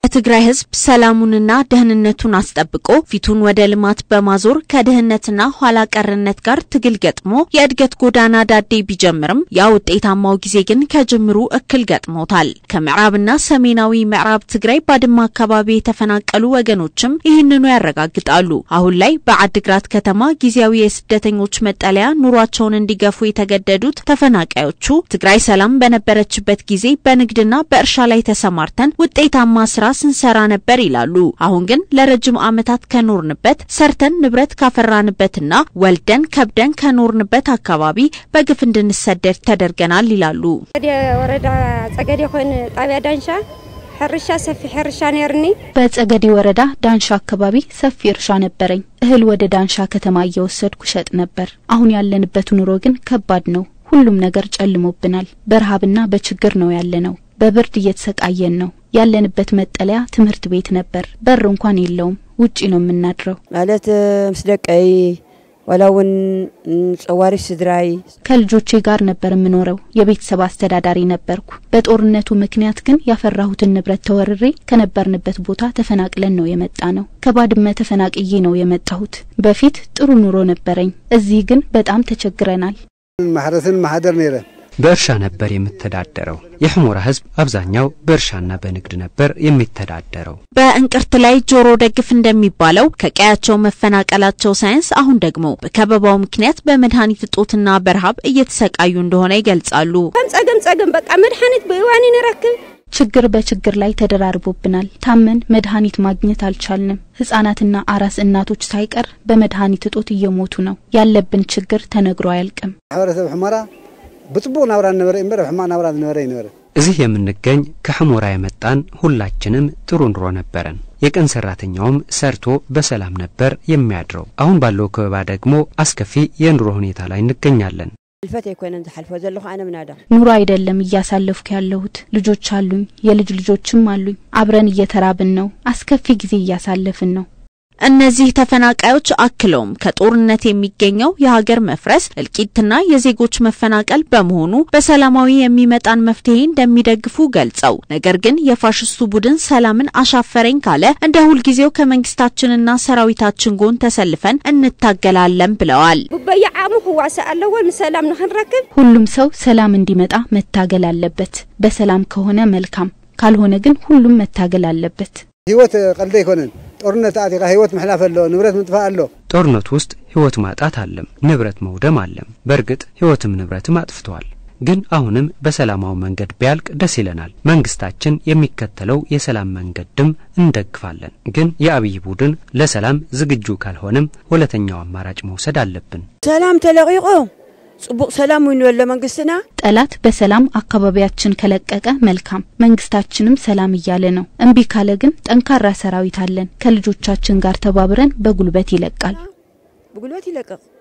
የትግራይ ህዝብ ሰላሙንና ደህንነቱን አስጠብቆ ፊቱን ወደ ልማት በማዞር ከደህንነትና ኋላ ቀርነት ጋር ትግል ገጥሞ የእድገት ጎዳና ዳዴ ቢጀምርም ያ ውጤታማው ጊዜ ግን ከጅምሩ እክል ገጥሞታል። ከምዕራብና ሰሜናዊ ምዕራብ ትግራይ ባድማ አካባቢ የተፈናቀሉ ወገኖችም ይህንኑ ያረጋግጣሉ። አሁን ላይ በአድግራት ከተማ ጊዜያዊ የስደተኞች መጠለያ ኑሯቸውን እንዲገፉ የተገደዱት ተፈናቃዮቹ ትግራይ ሰላም በነበረችበት ጊዜ በንግድና በእርሻ ላይ ተሰማርተን ውጤታማ ስራ ስንሰራ ነበር ይላሉ። አሁን ግን ለረጅም ዓመታት ከኖርንበት ሰርተን ንብረት ካፈራንበትና ወልደን ከብደን ከኖርንበት አካባቢ በግፍ እንድንሰደድ ተደርገናል ይላሉ። ወረዳ ጸገዴ ሆነ ጣቢያ ዳንሻ ሕርሻ ሰፊ ሕርሻ ነርኒ በጸገዴ ወረዳ ዳንሻ አካባቢ ሰፊ እርሻ ነበረኝ። እህል ወደ ዳንሻ ከተማ እየወሰድኩ ሸጥ ነበር። አሁን ያለንበት ኑሮ ግን ከባድ ነው። ሁሉም ነገር ጨልሞብናል። በረሃብና በችግር ነው ያለነው። በብርድ እየተሰቃየን ነው። ያለንበት መጠለያ ትምህርት ቤት ነበር። በር እንኳን የለውም። ውጪ ነው የምናድረው። ማለት ምስደቀይ ወላውን ጸዋሪ ስድራይ ከልጆቼ ጋር ነበር የምኖረው። የቤተሰብ አስተዳዳሪ ነበርኩ። በጦርነቱ ምክንያት ግን ያፈራሁትን ንብረት ተወርሬ ከነበርንበት ቦታ ተፈናቅለን ነው የመጣነው። ከባድመ ተፈናቅዬ ነው የመጣሁት። በፊት ጥሩ ኑሮ ነበረኝ። እዚህ ግን በጣም ተቸግረናል። ማህረስን ማህደር ነረ በእርሻ ነበር የምተዳደረው። የሕሞራ ህዝብ አብዛኛው በእርሻና በንግድ ነበር የሚተዳደረው። በእንቅርት ላይ ጆሮ ደግፍ እንደሚባለው ከቀያቸው መፈናቀላቸው ሳይንስ አሁን ደግሞ በከበባው ምክንያት በመድኃኒት እጦትና በረሃብ እየተሰቃዩ እንደሆነ ይገልጻሉ። ጸገም በቃ መድኃኒት በይዋኒ ነረክብ ችግር በችግር ላይ ተደራርቦብናል። ታመን መድኃኒት ማግኘት አልቻልንም። ህፃናትና አራስ እናቶች ሳይቀር በመድኃኒት እጦት እየሞቱ ነው። ያለብን ችግር ተነግሮ አያልቅም። ማህበረሰብ ሕሞራ በጥቡ ናብራን ነበር እምበር ሕማ ናብራን ነበር እዚህ የምንገኝ ከሕሞራ የመጣን ሁላችንም ጥሩ ኑሮ ነበረን። የቀን ሰራተኛውም ሰርቶ በሰላም ነበር የሚያድረው። አሁን ባለው ከበባ ደግሞ አስከፊ የኑሮ ሁኔታ ላይ እንገኛለን። الفت يكون انت حلفو زلخ انا منادا ኑሮ አይደለም እያሳለፍኩ ያለሁት። ልጆች አሉኝ፣ የልጅ ልጆችም አሉኝ። አብረን እየተራብን ነው። አስከፊ ጊዜ እያሳለፍን ነው። እነዚህ ተፈናቃዮች አክለውም ከጦርነት የሚገኘው የሀገር መፍረስ እልቂትና የዜጎች መፈናቀል በመሆኑ በሰላማዊ የሚመጣን መፍትሄ እንደሚደግፉ ገልጸው ነገር ግን የፋሽስቱ ቡድን ሰላምን አሻፈረኝ ካለ እንደ ሁልጊዜው ከመንግስታችንና ሰራዊታችን ጎን ተሰልፈን እንታገላለን ብለዋል። በየዓሙ ህዋሳ አለወል ሰላም ንኽንረክብ ሁሉም ሰው ሰላም እንዲመጣ መታገል አለበት። በሰላም ከሆነ መልካም፣ ካልሆነ ግን ሁሉም መታገል አለበት። ህይወት ቀልደ ይኮነን ጦርነት አጥቃ ህይወት መሕላፍ አለ ንብረት ምጥፋ አለ ጦርነት ውስጥ ህይወት ማጣት አለም ንብረት መውደም አለም። በርግጥ ህይወትም ንብረትም አጥፍቷል። ግን አሁንም በሰላማው መንገድ ቢያልቅ ደስ ይለናል። መንግስታችን የሚከተለው የሰላም መንገድም እንደግፋለን። ግን የአብይ ቡድን ለሰላም ዝግጁ ካልሆነም ሁለተኛው አማራጭ መውሰድ አለብን። ሰላም ተለቂቆ ጽቡቅ ሰላም ወይን ለመንግስትና ጠላት በሰላም አካባቢያችን ከለቀቀ መልካም። መንግስታችንም ሰላም እያለ ነው። እንቢ ካለ ግን ጠንካራ ሰራዊት አለን። ከልጆቻችን ጋር ተባብረን በጉልበት ይለቃል። በጉልበት ይለቀቅ